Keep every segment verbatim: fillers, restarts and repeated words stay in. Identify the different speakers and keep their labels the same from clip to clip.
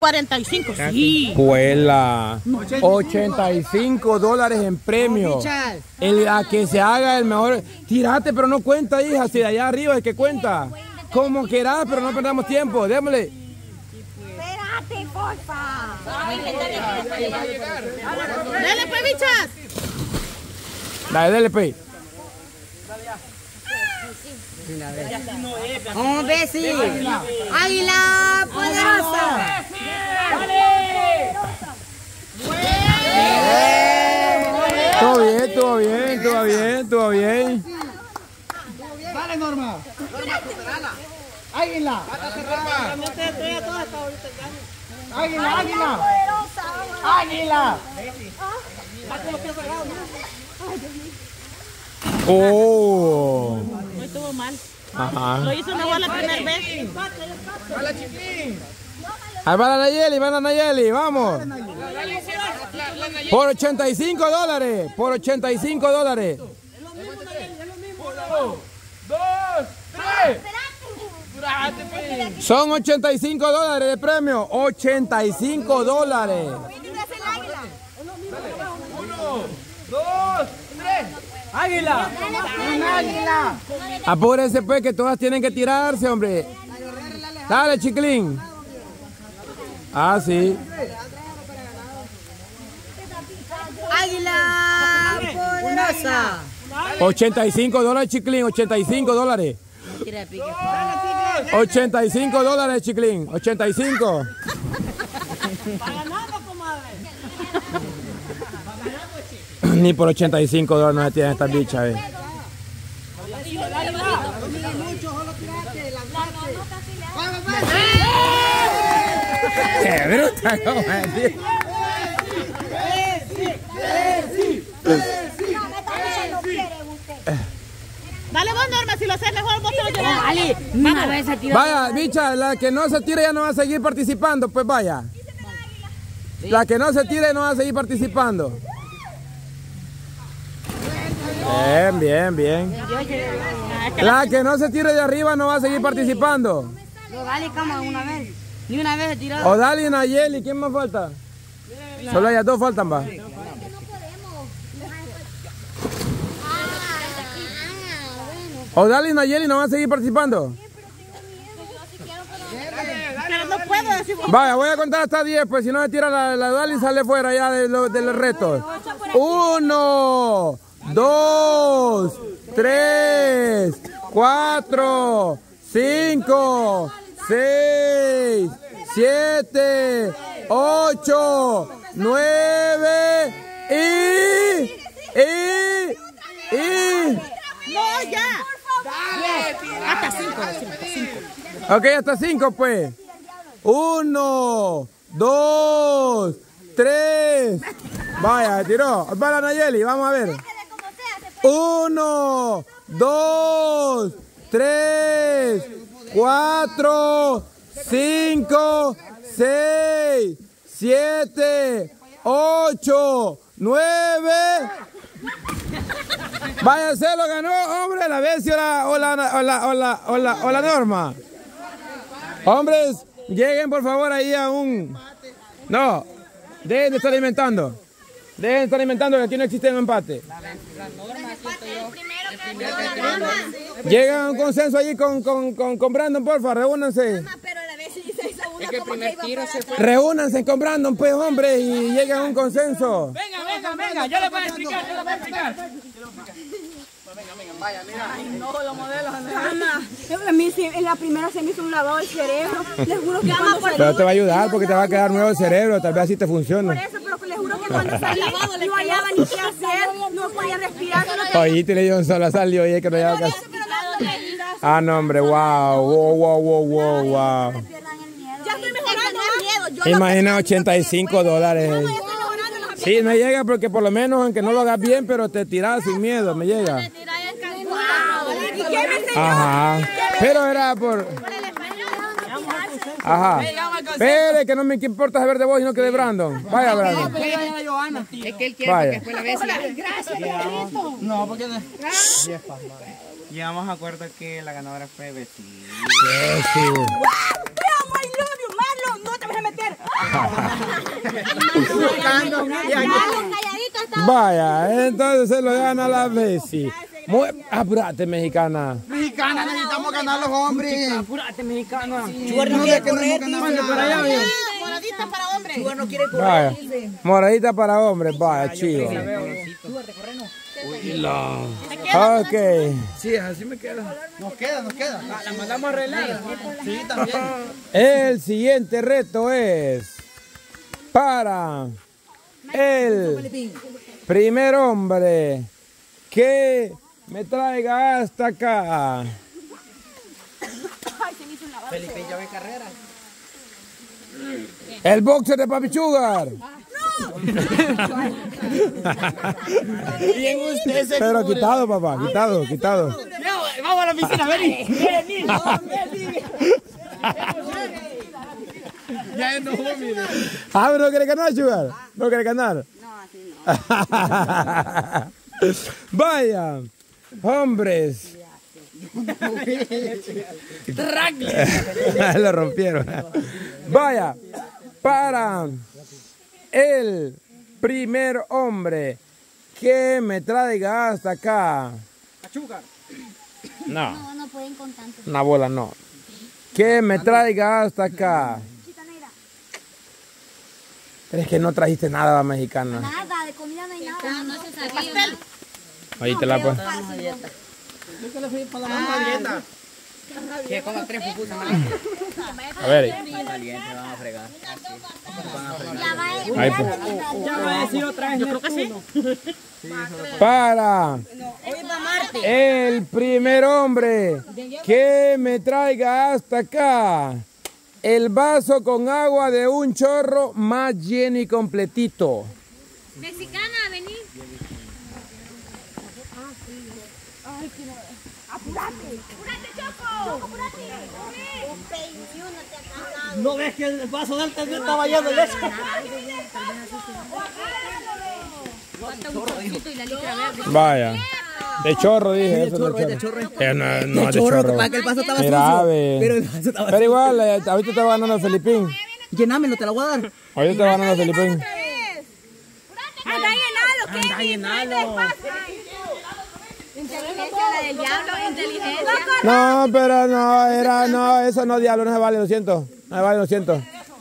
Speaker 1: cuarenta y cinco, sí.
Speaker 2: Puela. ochenta y cinco dólares en premio. El, a que se haga el mejor. Tírate, pero no cuenta, hija. Si de allá arriba es que cuenta. Como quieras, pero no perdamos tiempo. Démosle.
Speaker 3: Espérate, porfa.
Speaker 1: Dale, pues, bichas.
Speaker 2: Dale, dale, pues.
Speaker 3: Hombre, sí. Águila poderosa.
Speaker 2: Todo bien, todo bien, todo bien, todo bien.
Speaker 4: Dale, Norma. Águila. Águila, águila. Águila.
Speaker 2: Oh.
Speaker 1: No estuvo mal.
Speaker 2: Ajá.
Speaker 1: Lo hizo mejor la primera vez.
Speaker 2: Ahí va la Nayeli, va la Nayeli, vamos. Por ochenta y cinco dólares, por ochenta y cinco dólares.
Speaker 4: Uno, dos, tres.
Speaker 2: Son ochenta y cinco dólares de premio, ochenta y cinco dólares.
Speaker 4: Uno, dos, tres. Águila. Un águila.
Speaker 2: Apúrense pues que todas tienen que tirarse, hombre. Dale, Chiclín. Ah, sí.
Speaker 3: Águila poderosa.
Speaker 2: ochenta y cinco dólares, Chiclín, ochenta y cinco dólares. ochenta y cinco dólares, Chiclín, ochenta y cinco. Ni por ochenta y cinco dólares no se tienen estas bichas, eh. ¡Qué bruta! ¿Cómo decir?
Speaker 1: Dale vos, Norma, si lo haces mejor, vos te lo llevas.
Speaker 3: Dale, una vez se tiró.
Speaker 2: Vaya, bicha, la que no se tire ya no va a seguir participando, pues vaya. La que no se tire no va a seguir participando. Bien, bien, bien. La que no se tire de arriba no va a seguir participando.
Speaker 3: No, dale, cama, una vez. Ni una vez se tiró.
Speaker 2: Odali y Nayeli, ¿quién más falta? Solo ellas dos faltan, va. Odali y Nayeli no van a seguir participando.
Speaker 1: Pero no puedo decir.
Speaker 2: Vaya, voy a contar hasta diez, pues si no se tira la, la Odali sale fuera ya de, lo, de los retos. Uno, dos, tres, cuatro, cinco, seis, siete, ocho, nueve y... y... y...
Speaker 1: No, ya. Hasta cinco, hasta cinco.
Speaker 2: Ok, hasta cinco, pues. Uno, dos, tres. Vaya, tiró. Va la Nayeli, vamos a ver. Uno, dos, tres, cuatro, cinco, seis, siete, ocho, nueve. Vaya, se lo ganó, hombre, la Bessie o la, o la, o la, o la, o la, o la Norma. Hombres, lleguen por favor ahí a un... No, dejen de estar alimentando. Dejen de estar alimentando que aquí no existe un empate. Llegan a un consenso allí con, con, con, con Brandon, porfa, reúnanse.
Speaker 5: Es que el primer tiro se fue.
Speaker 2: Reúnanse con Brandon, pues, hombre, y lleguen a un consenso.
Speaker 4: Venga, venga, venga, yo le voy a explicar, yo le voy a explicar. Venga, venga, vaya, mira. Ay, no, los modelos.
Speaker 3: A mí en la primera se me hizo un lavado del cerebro. Les juro que cuando salí...
Speaker 2: Pero te va a ayudar porque te va a quedar nuevo el cerebro, tal vez así te funcione.
Speaker 3: Por eso, pero les juro que cuando salí no hallaba ni qué hacer, no podía respirar.
Speaker 2: Oye, te le dio un solo salió, oye, que no hallaba casi. Ah, no, hombre, wow, wow, wow, wow, wow, wow.
Speaker 3: Ya estoy mejorando el miedo.
Speaker 2: Imagina ochenta y cinco dólares. Sí, me llega porque por lo menos, aunque no lo hagas bien, pero te tiras sin miedo, me llega.
Speaker 3: ¿Y quién me enseñó?
Speaker 2: Ajá. Pero era por... Ajá. Espere, que no me importa saber de vos, sino que de Brandon. Vaya, Brandon.
Speaker 5: Es que él quiere
Speaker 2: Vaya.
Speaker 5: que después la Bessie.
Speaker 4: Gracias, no, porque no. Llegamos a acuerdo que la ganadora fue Bessie.
Speaker 2: Sí, sí.
Speaker 3: ¡Te amo, I love you, Marlon! ¡No te vas a meter!
Speaker 2: Vaya, entonces se lo gana la Bessie. Muy, apúrate, mexicana.
Speaker 6: Mexicana, necesitamos ganar los hombres.
Speaker 4: Apúrate, mexicana.
Speaker 5: Chugar no quiere correr.
Speaker 4: Para allá,
Speaker 5: Moradita para hombres. Chugar no quiere
Speaker 2: Vaya,
Speaker 5: correr.
Speaker 2: moradita para hombres, vaya, chido. Ok.
Speaker 4: Sí, así me queda.
Speaker 6: Nos queda, nos queda.
Speaker 4: La mandamos a arreglar.
Speaker 6: Sí, también.
Speaker 2: El siguiente reto es para el primer hombre que me traiga hasta acá.
Speaker 5: Felipe ya ve carrera.
Speaker 2: El boxer de Papi Sugar.
Speaker 6: Bien usted se
Speaker 2: Pero quitado, papá, quitado, quitado.
Speaker 4: Vamos a la piscina, vení. Vení.
Speaker 6: Ya no, mire.
Speaker 2: Ah, pero no quiere ganar, Sugar. No quiere ganar.
Speaker 3: No, así no.
Speaker 2: Vaya, hombres. Lo rompieron. Vaya, para el primer hombre que me traiga hasta acá. No,
Speaker 3: No, no pueden con tanto.
Speaker 2: una bola no. Que me traiga hasta acá. ¿Crees que no trajiste nada, mexicana?
Speaker 3: Nada, de comida no hay nada. No, no se sabía.
Speaker 2: Ahí te la pues.
Speaker 6: Yo que le fui para la mamá dieta.
Speaker 5: Que coma tres pupusas más.
Speaker 2: A ver.
Speaker 5: Caliente, vamos a fregar.
Speaker 2: Ahí pues.
Speaker 4: Ya va a decir otra vez. Yo creo que sí.
Speaker 2: Para el primer hombre que me traiga hasta acá el vaso con agua de un chorro más lleno y completito.
Speaker 3: Mexicana, vení. Apúrate. Apúrate, Choco. Apúrate.
Speaker 4: ¿No ves que el vaso del también estaba lleno de leche?
Speaker 2: Vaya. De chorro dije, eso no es de chorro. Eh, no, no es de chorro.
Speaker 5: Para que el vaso estaba
Speaker 2: Mira,
Speaker 5: sucio.
Speaker 2: ave.
Speaker 5: Pero el vaso estaba
Speaker 2: Pero igual, eh, ahorita te va ganando Felipín.
Speaker 5: Llenámelo, te la voy a dar.
Speaker 2: Ahorita te va ganando Felipín.
Speaker 3: Anda llenalo, ¿qué?
Speaker 4: Anda llenalo.
Speaker 3: Inteligencia, la del diablo, inteligencia.
Speaker 2: No, pero no, era, no, eso no, diablo, no se vale, lo siento. No se vale, lo siento.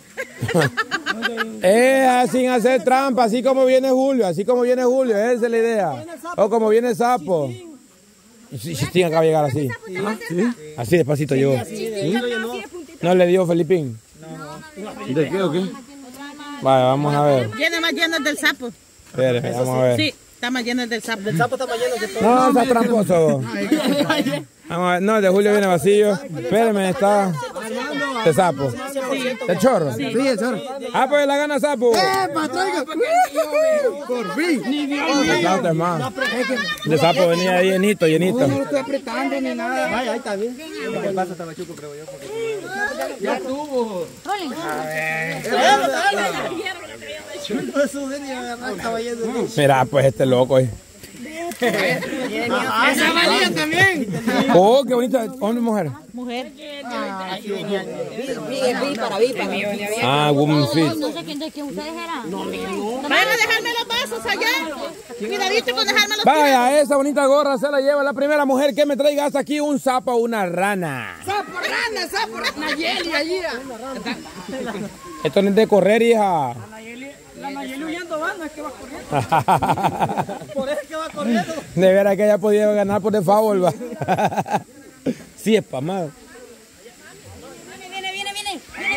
Speaker 2: Es sin hacer trampa, así como viene Julio, así como viene Julio, esa es la idea. O como viene el sapo. Sí, sí, tiene que llegar así. Así despacito llegó. ¿Sí? ¿No le dio Felipín? ¿De qué o qué? Vale, vamos a ver.
Speaker 5: Llena más lleno el del sapo.
Speaker 2: Espere, vamos a ver.
Speaker 5: Sí, está más lleno el del sapo.
Speaker 6: El sapo está más lleno que todo.
Speaker 2: No, está tramposo. Vamos a ver. No, el de Julio viene vacío. Espérame, está de sapo. ¿De chorro?
Speaker 6: Sí, el chorro.
Speaker 2: Ah, pues la gana sapo.
Speaker 6: ¡Epa, traiga! Por fin.
Speaker 2: No, te más. De sapo venía ahí llenito, llenito.
Speaker 6: No lo estoy apretando ni nada. Vaya, ahí está bien. El vaso estaba chuco, creo yo. Ya estuvo.
Speaker 2: Mira, pues este loco. Eh.
Speaker 6: Esa valía también.
Speaker 2: Oh, qué bonita. ¿Hombre o mujer?
Speaker 5: Mujer. Vi para vi para mí.
Speaker 2: Ah, woman fit.
Speaker 3: No sé quién de quién ustedes eran. No,
Speaker 5: Van a dejarme los vasos allá. Cuidadito con dejarme los
Speaker 2: Vaya, esa bonita gorra se la lleva la primera mujer que me traiga hasta aquí un sapo o una rana.
Speaker 5: Sapo, rana, sapo, Nayeli allí.
Speaker 2: Esto no es de correr, hija.
Speaker 4: La Nayeli huyendo va, no es que va corriendo. Por eso es que va corriendo.
Speaker 2: De veras que ella podía ganar por default, va. Sí, es pamado.
Speaker 3: Viene, viene, viene.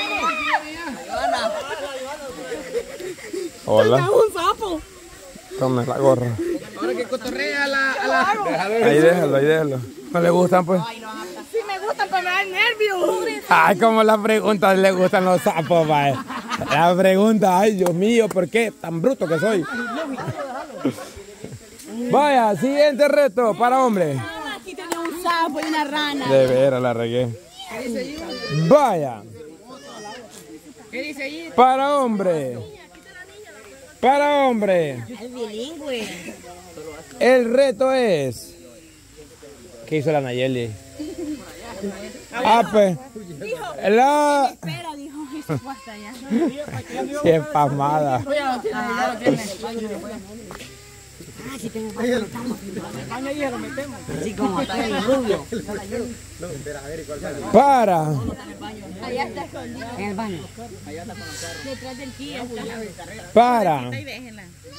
Speaker 2: Hola.
Speaker 5: Un sapo.
Speaker 2: Tome la gorra.
Speaker 6: Ahora que cotorrea a la... A la...
Speaker 2: Ahí déjalo, ahí déjalo. ¿No le gustan, pues?
Speaker 5: Sí me gusta, pero me da nervios.
Speaker 2: Ay, como la pregunta le gustan los sapos, va. La pregunta, ay, Dios mío, ¿por qué tan bruto que soy? Vaya, siguiente reto para hombres.
Speaker 3: Aquí tenía un sapo y una rana.
Speaker 2: De veras la regué. Vaya.
Speaker 5: ¿Qué dice ahí?
Speaker 2: Para hombre. Para hombre.
Speaker 3: El bilingüe.
Speaker 2: El reto es. ¿Qué hizo la Nayeli? Ah, pues. La,
Speaker 3: Espera, dijo.
Speaker 1: supuesta ya.
Speaker 2: Qué pasmada.
Speaker 1: Así como está el rubio.
Speaker 2: Para.
Speaker 1: Allá está escondido. En el baño. Detrás del Kia.
Speaker 2: Para.
Speaker 1: Ahí déjenla.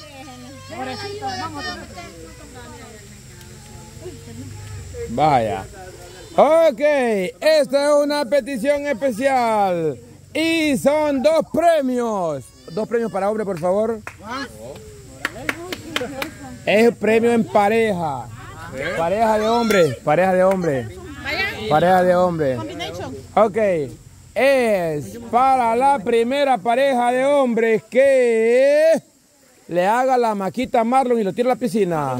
Speaker 2: Vaya. Ok, esta es una petición especial. Y son dos premios. Dos premios para hombre, por favor. Es premio en pareja. Pareja de hombre. Pareja de hombre. Pareja de hombre. Ok. Es para la primera pareja de hombres que le haga la maquita a Marlon y lo tire a la piscina.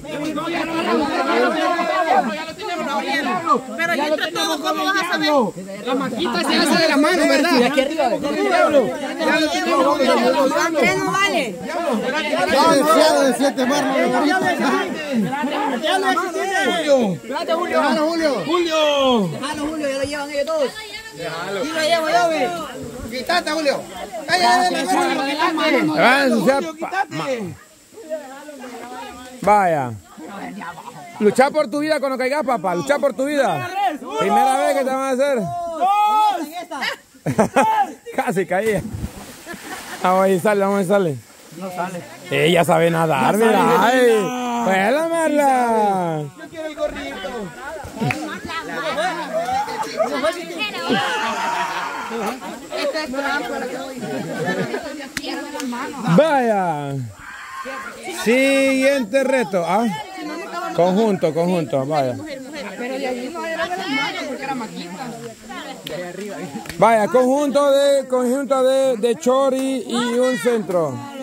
Speaker 5: Pero yo entre todos, ¿cómo vas a saber?
Speaker 6: La maquita se hace de la mano, ¿verdad?
Speaker 1: Y aquí arriba.
Speaker 3: ¿Qué no vale?
Speaker 6: Ya deseado de siete Marlon.
Speaker 1: Espérate, Julio.
Speaker 6: Julio.
Speaker 2: Julio.
Speaker 1: Déjalo, Julio, ya lo llevan ellos todos.
Speaker 6: Déjalo.
Speaker 1: Y lo llevo yo, ve.
Speaker 6: Quítate, Julio.
Speaker 2: Vaya. Luchar por tu vida cuando caigas, papá. Luchar por tu vida. Primera vez que te van a hacer. Casi caía. Vamos a ir, sale, vamos a ir, sale.
Speaker 6: No sale.
Speaker 2: Ella sabe nadar, mira. Ay, buena, Marla.
Speaker 6: Yo quiero el gorrito.
Speaker 2: Vaya. Siguiente reto. ¿Ah? Conjunto, conjunto, vaya.
Speaker 1: Pero de allí no era de las manos porque era maquita.
Speaker 2: Vaya, conjunto de conjunto de, de chori y un centro.